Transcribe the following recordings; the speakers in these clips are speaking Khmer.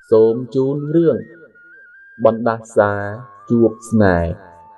សូមជូនរឿងបណ្ដាសាជួបស្នេហ៍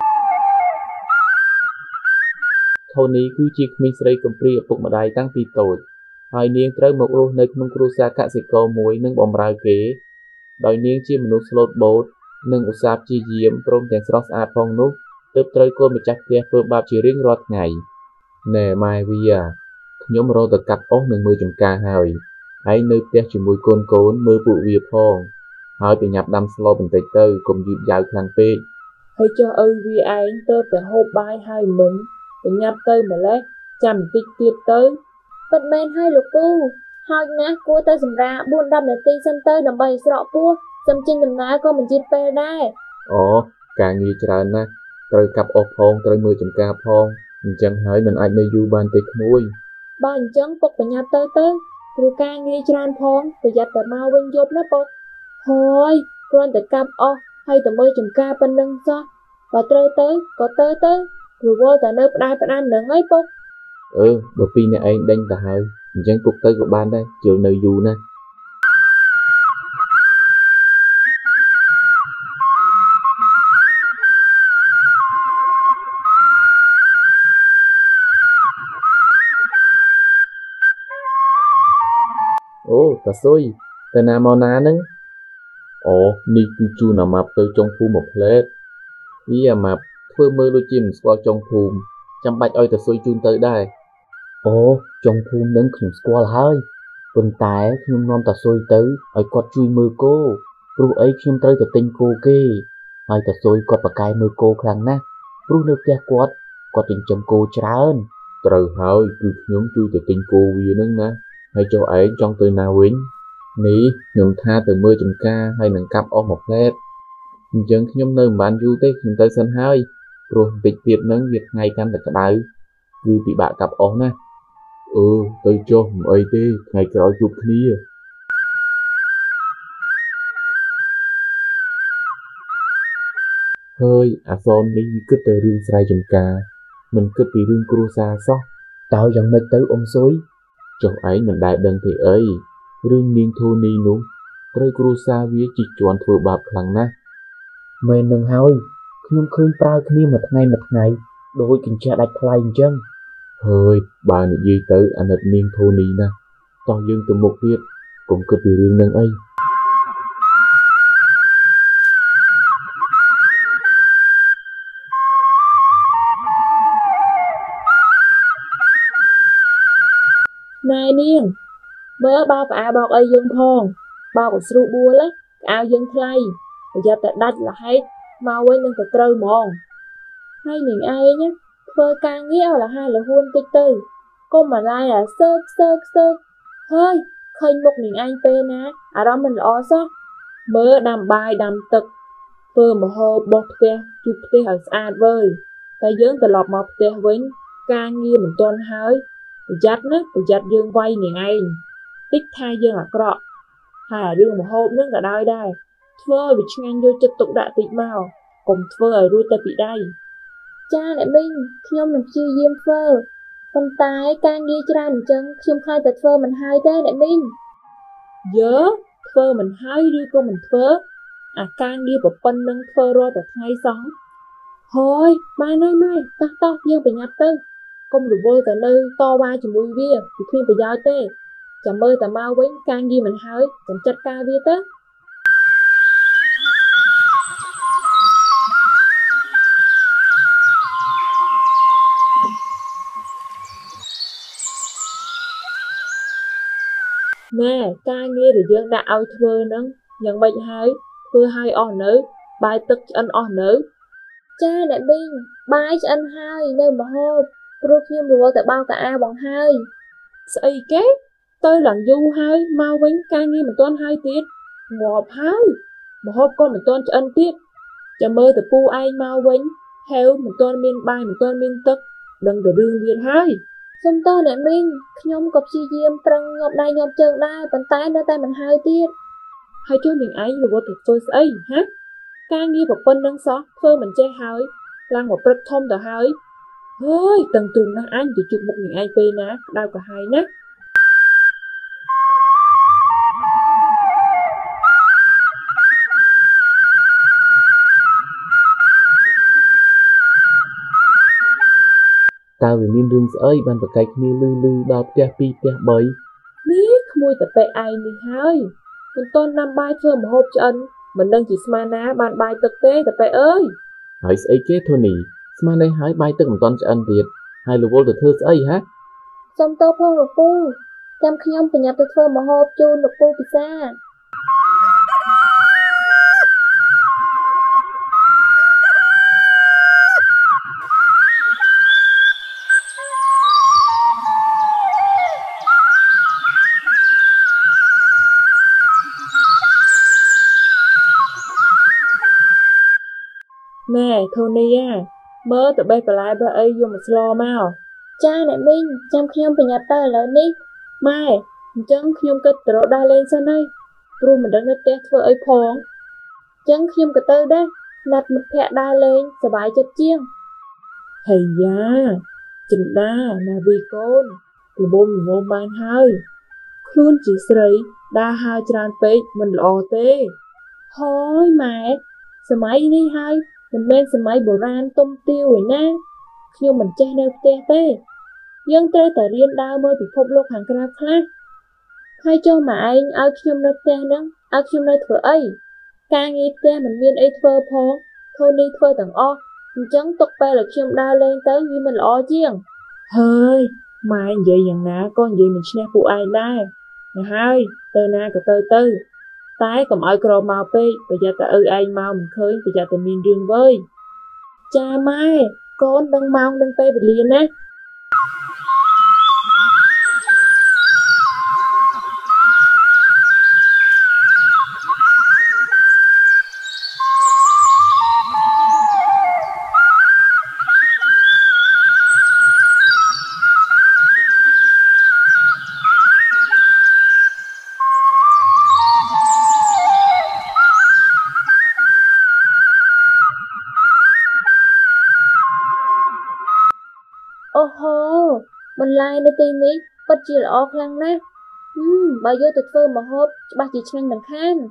ធូនីគឺជាក្មេងស្រីកំព្រាឪពុកម្ដាយតាំងពីតូចហើយនាងត្រូវមករស់នៅក្នុងគ្រួសារកសិករមួយនិងបម្រើគេដោយនាងជាមនុស្សស្លូតបូតនិងឧស្សាហ៍ព្យាយាមព្រមទាំងស្រស់ស្អាតផងនោះទើបត្រូវកូនម្ចាស់ផ្ទះធ្វើបាបជារៀងរាល់ថ្ងៃណែម៉ែវាខ្ញុំរកទៅកាប់អុសនិងមើលចម្ការហើយនៅផ្ទះជាមួយកូនមើលពួកវាផងហើយប្រញាប់ដាំស្លបន្តិចទៅកុំយឺតយ៉ាវខ្លាំងពេកហើយចុះឪវាឯងទៅតែហូបបាយហើយមិនប្រញាប់ទៅម្លេះចាំបន្តិចទៀតទៅពិតមែនហើយលោកពូហើយណាស់គួរទៅសម្រា4-10នាទីសិនទៅដើម្បីស្រកពោះសំចិញ្ចដំណើរក៏មិនជិតពេលដែរអូការងារច្រើនណាស់ត្រូវកាប់អុសផងត្រូវមើលចម្ការផងអញ្ចឹងហើយមិនអាចនៅយូរបានទេក្មួយបើអញ្ចឹងពុកប្រញាប់ទៅព្រោះការងារច្រើនផងប្រយ័ត្នតែមកវិញយប់ណាពុកហើយគ្រាន់តែកាប់អុសហើយទៅមើលចម្ការប៉ុណ្្នឹងសោះបើត្រូវទៅក៏ទៅព្រោះវល់តែនៅផ្ដាំនឹងហើយពុកបើពីរអ្នកឯងដេញទៅហើយអញ្ចឹងពុកទៅក៏បានដែរជិលនៅយូរណាស់អូតាស៊ុយទៅណាមកណាហ្នឹងអូនេះគឺជូនអាម៉ាប់ទៅចុងភូមិមួយផ្លែតអាម៉ាប់ធ្វើមើលដូចជាមិនស្គាល់ចុងភូមិចាំបាច់ឲ្យតាស៊ុយជូនទៅដែរអូចុងភូមិនឹងខ្ញុំស្គាល់ហើយប៉ុន្តែខ្ញុំនាំតាស៊ុយទៅឲ្យគាត់ជួយមើលគោព្រោះអីខ្ញុំត្រូវទៅទិញគោគេហើយតាស៊ុយគាត់ប្រកែកមើលគោខ្លាំងណាស់ព្រោះនៅផ្ទះគាត់ចិញ្ចឹមគោច្រើនត្រូវហើយគឺខ្ញុំជួយទៅទិញគោវានឹងណាហើយចុះឯងចង់ទៅណាវិញនេះខ្ញុំថាទៅមើលចម្ការហើយនឹងកាប់អស់មួយផ្លែតអញ្ចឹងខ្ញុំនៅមិនបានយូរទេខ្ញុំទៅសិនហើយព្រោះបន្តិចទៀតហ្នឹងវាថ្ងៃកាន់តែក្តៅគឺពិបាកកាប់អស់ណាទៅចុះមិនអីទេថ្ងៃក្រោយជួបគ្នាហើយអាសននេះវាគិតតែរឿងស្រែចម្ការមិនគិតពីរឿងគ្រួសារសោះតើយ៉ាងម៉េចទៅអ៊ំស៊ុយចុះឯងមិនដែលដឹងទេអីរឿងនាងធូនីនោះត្រូវគ្រួសារវាជិះជាន់ធ្វើបាបខ្លាំងណាស់មែននឹងហើយខ្ញុំឃើញប្រើគ្នាមួយថ្ងៃដូចកញ្ចក់ដាច់ថ្លៃអញ្ចឹងហើយបើនិយាយទៅអាណិតនាងធូនីណាស់តោះយើងទៅមុខទៀតកុំគិតពីរឿងនឹងអីណែនាងមើលបោកផ្អាបោកអីយើងផងបោកឲ្យស្រួលបួលកៅយើងថ្លៃប្រយ័ត្នតែដាច់លហែកមកវិញនឹងទៅត្រូវហ្មងហើយនាងឯងធ្វើការងារឲ្យលះលហួនតិចទៅកុំអាឡ័យអាសើកហើយឃើញមុខនាងឯងពេលណាអារម្មណ៍មិនល្អសោះមើលដាំបាយដាំទឹកធ្វើម្ហូបបោសផ្ទះជូតផ្ទះឲ្យស្អាតវើយតែយើងត្រឡប់មកផ្ទះវិញការងារមិនទាន់ហើយប្រយ័ត្នយើងវាយនាងឯងតិចថាយើងអាក្រក់ហើយរឿងម្ហូបនឹងក៏ដោយដែរធ្វើឲ្យវាឆ្ងាញ់យកចិត្តទុកដាក់តិចមកកុំធ្វើឲ្យរួចតែពីដៃចាអ្នកមីងខ្ញុំនឹងព្យាយាមធ្វើប៉ុន្តែការងារច្រើនអញ្ចឹងខ្ញុំខ្លាចតែធ្វើមិនហើយទេអ្នកមីងធ្វើមិនហើយឬក៏មិនធ្វើអាការងារប្រពន្ធនឹងធ្វើរាល់តែថ្ងៃសោះហើយបានហើយម៉ែតោះយើងប្រញាប់ទៅកុំរវល់តែនៅតវ៉ាជាមួយវាពីគ្មានប្រយោជន៍ទេចាំមើលតែមកវិញការងារមិនហើយចាំចាត់ការវាទៅណែការងារដែលយើងដាក់ឲ្យធ្វើហ្នឹងយ៉ាងម៉េចហើយធ្វើឲ្យអស់នៅបាយទឹកឆ្អិនអស់នៅចាអ្នកមីងបាយឆ្អិនហើយនៅម្ហូបព្រោះខ្ញុំរវល់តែបោកកាអាបងហើយស្អីគេទៅឡើងយូរហើយមកវិញការងារមិនទាន់ហើយទៀតងាប់ហើយម្ហូបក៏មិនទាន់ឆ្អិនទៀតចាំមើលទៅពូឯងមកវិញហេវមិនទាន់មានបាយមិនទាន់មានទឹកដឹងតែរឿងទៀតហើយសុំទោសអ្នកមីងខ្ញុំក៏ព្យាយាមប្រឹងញាប់ដៃញាប់ជើងដែរប៉ុន្តែនៅតែមិនហើយទៀតហើយចុះនាងឯងរវល់ទៅធ្វើស្អីហាការងារប្រពន្ធនឹងសោះធ្វើមិនចេះហើយឡើងមកព្រឹកធំទៅហើយហើយតឹងទ្រូងណាស់អញទៅជួបមុខនាងឯងពេលណាក្តៅក្រហាយណាស់ tao vì miên rương ơi ban bậc cái kia lư đọc tia pi tia bấy នេះក្មួយតែពេកឯងនេះហើយមិនតន់ណាំបាយធ្វើម្ហូបឆ្អិនមិនដឹងជាស្មានណាបានបាយទឹកទេតែពេកអើយហើយស្អីគេធូនីស្មានđâyហើយបាយទឹកមិនតន់ឆ្អិនទៀតហើយរវល់ទៅធ្វើស្អីហ៎សុំទោសផងលោកពូចាំខ្ញុំប្រញាប់ទៅធ្វើម្ហូបជូនលោកពូពិសាណែធូនីមើលទៅបេះបន្លែបេះអីយកមកស្លមកចាអ្នកមីងចាំខ្ញុំប្រញាប់ទៅឥឡូវនេះម៉ែអញ្ចឹងខ្ញុំគិតទៅរកដើរលេងសិនហើយព្រោះមិនដឹងនៅផ្ទះធ្វើអីផងអញ្ចឹងខ្ញុំក៏ទៅដែរណាត់មិត្តភក្តិដើរលេងសប្បាយចិត្តជាងហើយយ៉ាចិន្តាណាវីកូនល្មមបានហើយខ្លួនជាស្រីដើរហើរច្រើនពេកមិនល្អទេហើយម៉ែសម័យនេះហើយមិនមែនសម័យបុរាណទុំទាវឯណាខ្ញុំមិនចេះនៅផ្ទះទេយើងត្រូវតែរៀនដើរមើលពិភពលោកខាងក្រៅខ្លះហើយចុះម៉ែឯងឲ្យខ្ញុំនៅផ្ទះហ្នឹងឲ្យខ្ញុំនៅធ្វើអីការងារផ្ទះមិនមានអីធ្វើផងធូនីធ្វើទាំងអស់អញ្ចឹងទុកពេលឲ្យខ្ញុំដើរលេងទៅវាមិនល្អជាងហើយម៉ែនិយាយយ៉ាងណាក៏និយាយមិនឈ្នះពួកឯងដែរទៅហើយទៅណាក៏ទៅតែកុំឲ្យក្រមកពេកប្រយ័ត្នតែឪឯងមកមិនឃើញប្រយ័ត្នតែមានរឿងវើយចាម៉ែកូនដឹងម៉ោងដឹងពេលវេលាណា អូហូបន្លែនៅទីនេះពិតជាល្អខ្លាំងណាស់បើយកទៅធ្វើម្ហូបច្បាស់ជាឆ្ងាញ់មិនខាន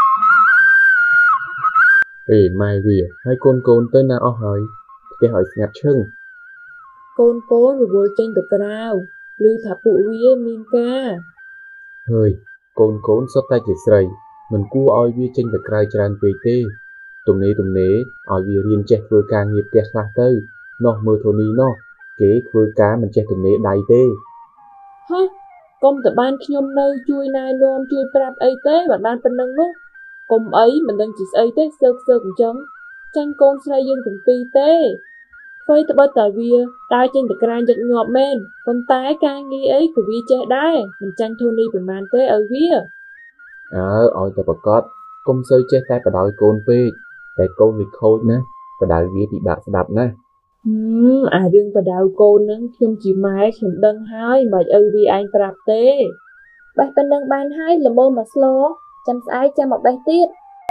អេម៉ែវាហើយកូនទៅណាអស់ហើយផ្ទះឲ្យស្ងាត់ឈឹងកូនរវល់ចេញទៅក្រៅឮថាពួកវាមានការហើយកូនសុទ្ធតែជាស្រីមិនគួរឲ្យវាចេញទៅក្រៅច្រើនពេកទេទំនេរឲ្យវារៀនចេះធ្វើការងារផ្ទះខ្លះទៅនោះមើលធូនីនោះគេធ្វើការមិនចេះទំនេរដៃទេហ៎កុំតែបានខ្ញុំនៅជួយណែនាំជួយប្រាប់អីទេបើបានប៉ុណ្្នឹងនោះកុំអីមិនដឹងជាស្អីទេសើកអញ្ចឹងចាញ់កូនស្រីយើងទាំងពីរទេអ្វីត្បិតតែវាដើរចេញទៅក្រៅញឹកញាប់មែនប៉ុន្តែការងារអីក៏វាចេះដែរមិនចាញ់ធូនីប៉ុន្មានទេឲ្យវាឲ្យតែប្រកបកុំសូវចេះតែបដ ாய் កូនពេកតែកូនវាខូចណាបដ ாய் វាពិបាកស្ដាប់ណាស់អារឿងបដៅកូននឹងខ្ញុំជាម៉ែខ្ញុំដឹងហើយមិនឲ្យវាឯងប្រាប់ទេបេះប៉ុណ្ណឹងបានហើយល្មមមកស្លចាំស្អែកចាំមកបេះទៀត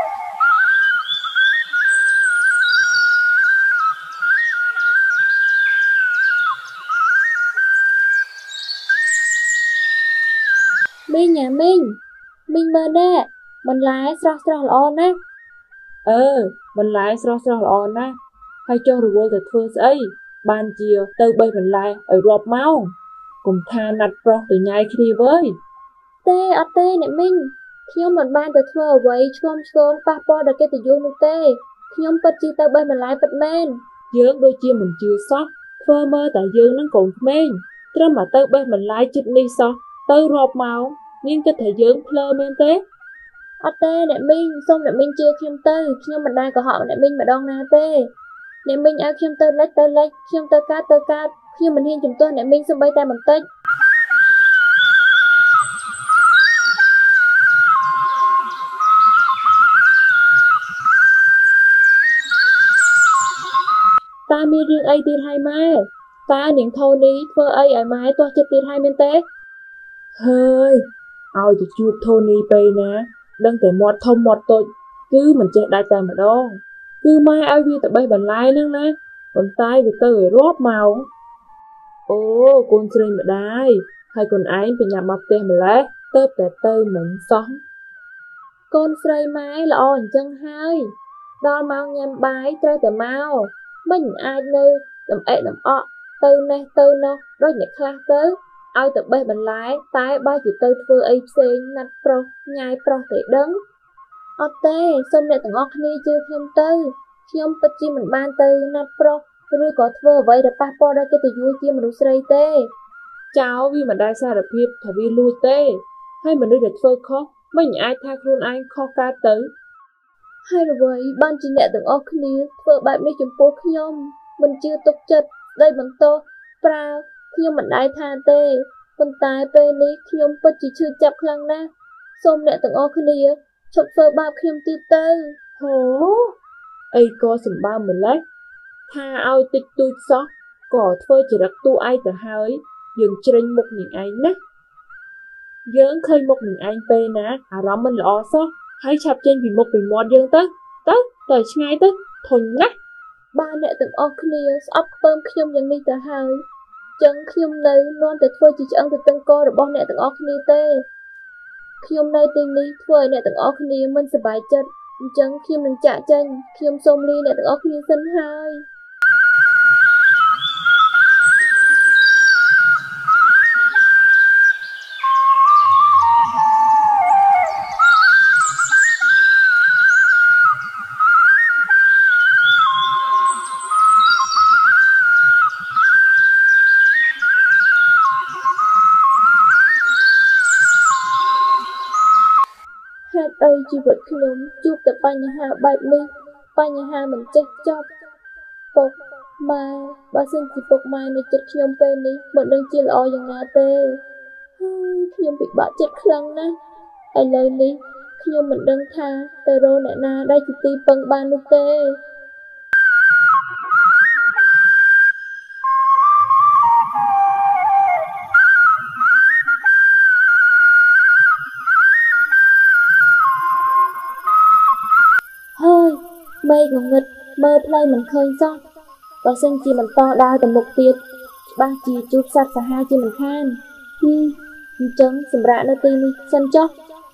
មីងមីងមើលដែរបន្លែស្រស់ល្អណាស់បន្លែស្រស់ល្អណាស់ហើយចុះរវល់ទៅធ្វើស្អីបានជាទៅបេះបន្លែឲ្យរាប់ម៉ោងកុំថាណាត់ប្រុសទៅញ៉ៃគ្នាវើយទេអត់ទេអ្នកមីងខ្ញុំមិនបានទៅធ្វើអ្វីឆ្គងប៉ះពាល់ដល់កិត្តិយសនោះទេខ្ញុំពិតជាទៅបេះបន្លែពិតមែនយើងដូចជាមិនជឿសោះធ្វើមើលតែយើងនឹងកូនក្មេងត្រឹមតែទៅបេះបន្លែជិតនេះសោះទៅរាប់ម៉ោងមានគិតថាយើងភ្លើមែនទេអត់ទេអ្នកមីងសូមអ្នកមីងជឿខ្ញុំទៅខ្ញុំមិនដែលកុហកអ្នកមីងម្ដងណាទេអ្នកមីងឲ្យខ្ញុំទៅលិចខ្ញុំទៅកើតខ្ញុំមិនហ៊ានជំទាស់អ្នកមីងសូម្បីតែបន្តិចតើមានរឿងអីទៀតហើយម៉ែតើនាងធូនីធ្វើអីឲ្យម៉ែទាស់ចិត្តទៀតហើយមែនទេហើយឲ្យទៅជួបធូនីពេលណាដឹងតែមាត់ធំមាត់តូចគឺមិនចេះដាច់តែម្ដងគឺម៉ែឲ្យវាទៅបេះបន្លែហ្នឹងណាប៉ុន្តែវាទៅឲ្យរាប់ម៉ោងអូកូនស្រីម្ដាយហើយកូនឯងបញ្ញាប់មកផ្ទះម្លេះទៅតែទៅមិនសោះកូនស្រីម៉ែល្អអញ្ចឹងហើយដល់ម៉ោងញ៉ាំបាយត្រូវតែមកមិនអាចនៅដំអែកដំអក់ទៅនេះទៅនោះដូចអ្នកខ្លះទៅឲ្យទៅបេះបន្លែតែបើជាទៅធ្វើអីផ្សេងណាត់ប្រុសញ៉ាយប្រុសទេដឹងអត់ទេសូមអ្នកទាំងអស់គ្នាជឿខ្ញុំទៅខ្ញុំពិតជាមិនបានទៅណាត់ប្រុសឬក៏ធ្វើអ្វីដែលប៉ះពាល់ដល់កិត្តិយសជាមនុស្សស្រីទេចៅវាមិនដែលសារភាពថាវាលួចទេហើយមនុស្សដែលធ្វើខុសមិនអាចថាខ្លួនឯងខុសកើតទៅហើយអ្វីបានជាអ្នកទាំងអស់គ្នាធ្វើបែបនេះចំពោះខ្ញុំមិនជឿទុកចិត្តស្ដីបន្ទោសប្រើខ្ញុំមិនដែលថាទេប៉ុន្តែពេលនេះខ្ញុំពិតជាឈឺចាប់ខ្លាំងណាស់សូមអ្នកទាំងអស់គ្នាឈប់ធ្វើបាបខ្ញុំទៀតទៅហូអីក៏សម្បើមម្លេះថាឲ្យតិចតួចសោះក៏ធ្វើចរិតតួឯងទៅហើយយើងជ្រិញមុខនាងឯងណាយើងឃើញមុខនាងឯងពេលណាអារម្មណ៍មិនល្អសោះហើយឆាប់ចេញពីមុខពីមាត់យើងទៅឆ្ងាយទៅធុញណាស់បានអ្នកទាំងអស់គ្នាស្អប់ខ្ពើមខ្ញុំយ៉ាងនេះទៅហើយចឹងខ្ញុំនៅនាំតែធ្វើជាឆ្អឹងទៅតឹងករបស់អ្នកទាំងអស់គ្នាទេខ្ញុំនៅទីនេះធ្វើឲ្យអ្នកទាំងអស់គ្នាមិនសប្បាយចិត្តអញ្ចឹងខ្ញុំនឹងចាក់ចេញខ្ញុំសូមលាអ្នកទាំងអស់គ្នាសិនហើយហេតុអីជីវិតខ្ញុំជួបតែបញ្ហាបែបនេះបញ្ហាមិនចេះចប់ពុកម៉ែបើសិនជាពុកម៉ែនៅចិត្តខ្ញុំពេលនេះមិនដឹងជាល្អយ៉ាងណាទេហើយខ្ញុំពិបាកចិត្តខ្លាំងណាស់ឥឡូវនេះខ្ញុំមិនដឹងថាទៅរកអ្នកណាដែលជាទីពឹងបាននោះទេហើយមេឃងងឹតមើលផ្លូវមិនឃើញសោះបើសិនជាបន្តដើរទៅមុខទៀតច្បាស់ជាជួបសត្វសាហាវជាមិនខានអញ្ចឹងសម្រាប់នៅទីនេះសិនចុះ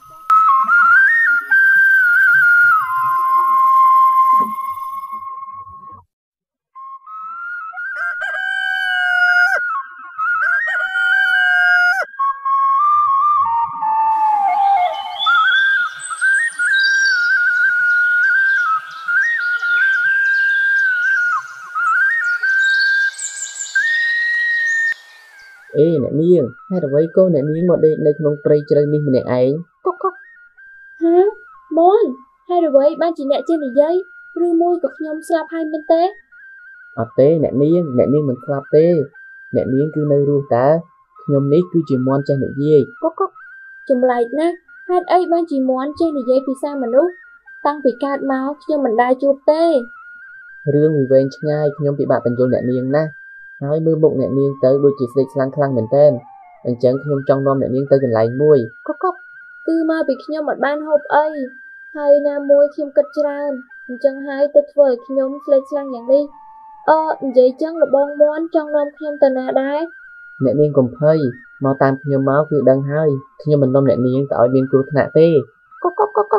អេអ្នកនាងហេតុអ្វីក៏អ្នកនាងមកដេកនៅក្នុងព្រៃជ្រៅនេះម្នាក់ឯងកុកហាមនហើយអ្វីបានជាអ្នកចេះនិយាយឬមួយក៏ខ្ញុំស្លាប់ហើយមែនទេអត់ទេអ្នកនាងមិនស្លាប់ទេអ្នកនាងគឺនៅរស់តើខ្ញុំនេះគឺជាមន់ចេះនិយាយកុកចម្លែកណាស់ហេតុអីបានជាមន់ចេះនិយាយភាសាមនុស្សតាំងពីកើតមកខ្ញុំមិនដែលជួបទេរឿងវាវែងឆ្ងាយខ្ញុំពិបាកបញ្យល់អ្នកនាងណាស់ហើយមើលមុខអ្នកនាងទៅដូចជាស្ដេកស្លាំងខ្លាំងមែនទែនអញ្ចឹងខ្ញុំចង់នាំអ្នកនាងទៅកន្លែងមួយកុកគឺមកពីខ្ញុំអត់បានហូបអីហើយណាមួយខ្ញុំគិតច្រើនអញ្ចឹងហើយទៅធ្វើឲ្យខ្ញុំស្លេកស្លាំងយ៉ាងនេះនិយាយចឹងលបងមន់ចង់នាំខ្ញុំទៅណាដែរអ្នកនាងកុំភ័យមកតាមខ្ញុំមកគឺដឹងហើយខ្ញុំមិននាំអ្នកនាងទៅឲ្យមានគ្រោះថ្នាក់ទេកុក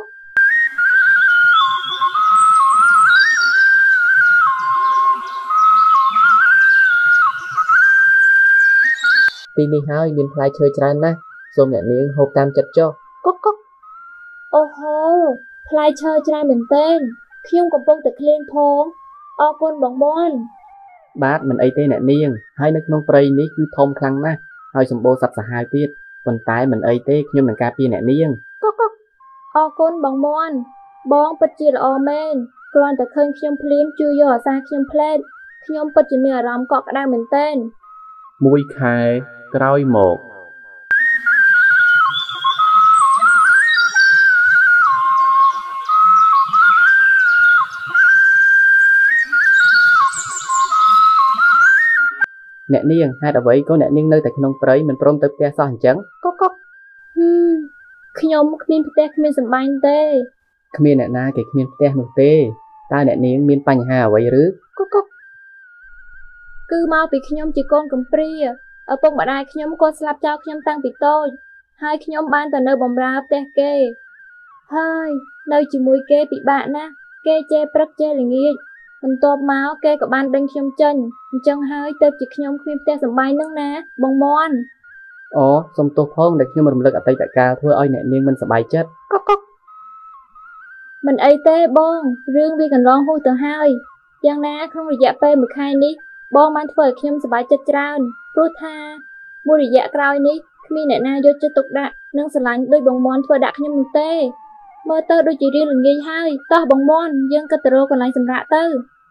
ទីនេះហើយមានផ្លែឈើច្រើនណាស់សូមអ្នកនាងហូបតាមចិត្តចុះកុកអូហូផ្លែឈើច្រើនមែនទែនខ្ញុំកំពុងតែឃ្លានផងអរគុណបងមន់បាទមិនអីទេអ្នកនាងហើយនៅក្នុងព្រៃនេះគឺធំខ្លាំងណាស់ហើយសម្បូរសត្វសាហាវទៀតប៉ុន្តែមិនអីទេខ្ញុំនឹងការពារអ្នកនាងកុកអរគុណបងមន់បងពិតជាល្អមែនគ្រាន់តែឃើញខ្ញុំភ្លាមជួយយកអាសាខ្ញុំផ្លែតខ្ញុំពិតជាមានអារម្មណ៍កក់ក្ដៅមែនទែនមួយខែក្រោយមកអ្នកនាងហេតុអ្វីក៏អ្នកនាងនៅតែក្នុងព្រៃមិនព្រមទៅផ្ទះសោះអញ្ចឹងកុកខ្ញុំគ្មានផ្ទះគ្មានសម្បែងទេគ្មានអ្នកណាគេគ្មានផ្ទះនោះទេតើអ្នកនាងមានបញ្ហាអ្វីឬកុកគឺមកពីខ្ញុំជាកូនកំព្រាឪពុកម្ដាយខ្ញុំក៏ស្លាប់ចោលខ្ញុំតាំងពីតូចហើយខ្ញុំបានទៅនៅបម្រើផ្ទះគេហើយនៅជាមួយគេពិបាកណាស់គេជេរព្រឹកជេរល្ងាចបន្ទាប់មកគេក៏បានដេញខ្ញុំចេញអញ្ចឹងហើយទៅជាខ្ញុំគ្មានផ្ទះសម្បែងនឹងណាបងមន់អូសុំទោសផងដែលខ្ញុំរំលឹកអតីតកាលធ្វើឲ្យអ្នកនាងមិនសប្បាយចិត្តកុកកុកមិនអីទេបងរឿងវាកន្លងហួសទៅហើយយ៉ាងណាក្នុងរយៈពេល1ខែនេះបងបានធ្វើឲ្យខ្ញុំសប្បាយចិត្តច្រើនព្រោះថាមួយរយៈក្រោយនេះគ្មានអ្នកណាយកចិត្តទុកដាក់និងស្រឡាញ់ដូចបងមន់ធ្វើដាក់ខ្ញុំនោះទេមើលទៅដូចជារៀងល្ងាចហើយតោះបងមន់យើងក៏ទៅរកកន្លែងសម្រាកទៅ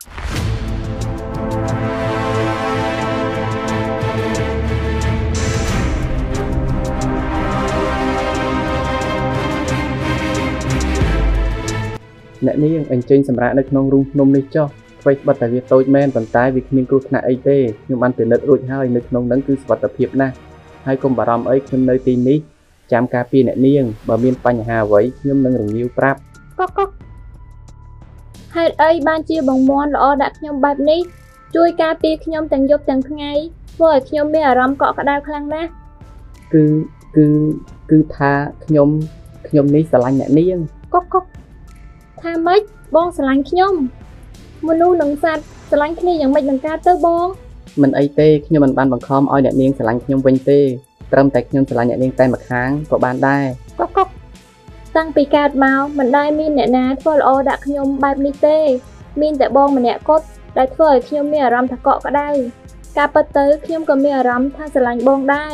អ្នកនាងអញ្ជើញសម្រាប់នៅក្នុងរូងភ្នំនេះចុះអ្វីបិទតែវាតូចមែនប៉ុន្តែវាគ្មានគ្រោះថ្នាក់អីទេខ្ញុំបានពិនិត្យរួចហើយនៅក្នុងហ្នឹងគឺសុវត្ថិភាពណាស់ហើយកុំបារម្ភអីខ្ញុំនៅទីនេះចាំការពារអ្នកនាងបើមានបញ្ហាអ្វីខ្ញុំនឹងរងាវប្រាប់កុកកុកហេតុអីបានជាបងមន់ល្អដាក់ខ្ញុំបែបនេះជួយការពារខ្ញុំទាំងយប់ទាំងថ្ងៃធ្វើឲ្យខ្ញុំមានអារម្មណ៍កក់ក្ដៅខ្លាំងណាស់គឺថាខ្ញុំនេះស្រឡាញ់អ្នកនាងកុកកុកថាម៉េចបងស្រឡាញ់ខ្ញុំមនុស្សនិងសត្វស្រឡាញ់គ្នាយ៉ាងម៉េចនឹងកើតទៅបងមិនអីទេខ្ញុំមិនបានបង្ខំឲ្យអ្នកនាងស្រឡាញ់ខ្ញុំវិញទេត្រឹមតែខ្ញុំស្រឡាញ់អ្នកនាងតែម្ខាងក៏បានដែរកុកកុកតាំងពីកើតមកមិនដែលមានអ្នកណាធ្វើល្អដាក់ខ្ញុំបែបនេះទេមានតែបងម្នាក់គត់ដែលធ្វើឲ្យខ្ញុំមានអារម្មណ៍ថាកក់ក្ដៅការពិតទៅខ្ញុំក៏មានអារម្មណ៍ថាស្រឡាញ់បងដែរ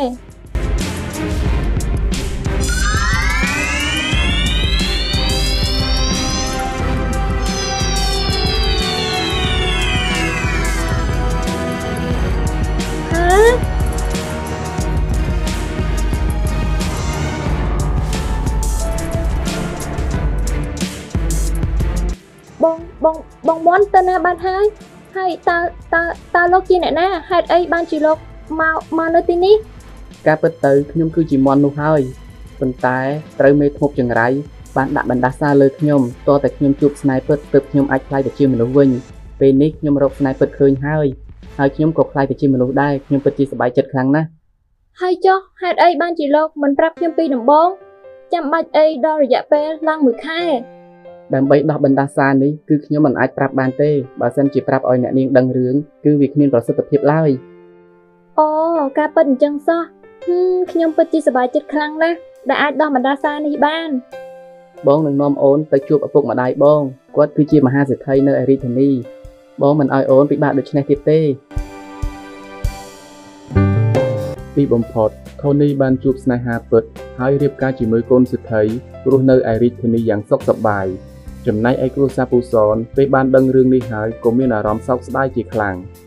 បងមន់ទៅណាបានហើយតើលោកជាអ្នកណាហេតុអីបានជាលោកមកនៅទីនេះការពិតទៅខ្ញុំគឺជាមន់នោះហើយប៉ុន្តែត្រូវមេធ្មប់ចង្រៃបានដាក់បណ្ដាសាលើខ្ញុំតើតែខ្ញុំជួបស្នេហ៍ពិតទើបខ្ញុំអាចខ្លាយទៅជាមនុស្សវិញពេលនេះខ្ញុំរកស្នេហ៍ពិតឃើញហើយខ្ញុំក៏ខ្លាយទៅជាមនុស្សដែរខ្ញុំពិតជាសប្បាយចិត្តខ្លាំងណាស់ហើយចុះហេតុអីបានជាលោកមិនប្រាប់ខ្ញុំពីដំបូងចាំបាច់អីដល់រយៈពេលឡើង1ខែដើម្បីដោះបណ្ដាសានេះគឺខ្ញុំមិនអាចប្រាប់បានទេបើសិនជាប្រាប់ឲ្យអ្នកនាងដឹងរឿងគឺវាគ្មានប្រសិទ្ធភាពឡើយអូការពិតអញ្ចឹងសោះខ្ញុំពិតជាសប្បាយចិត្តខ្លាំងណាស់ដែលអាចដោះបណ្ដាសានេះបានបងនឹងនាំអូនទៅជួបឪពុកម្ដាយបងគាត់គឺជាមហាសេដ្ឋីនៅឯរាជធានីបងមិនឲ្យអូនពិបាកដូចនេះទៀតទេទីបំផុតខូនីបានជួបស្នេហាពិតហើយរៀបការជាមួយកូនសេដ្ឋីរស់នៅឯរាជធានីយ៉ាងសុខសប្បាយចំណែកឯគ្រួសារពូសនពេលបានដឹងរឿងនេះហើយក៏មានអារម្មណ៍សោកស្ដាយជាខ្លាំង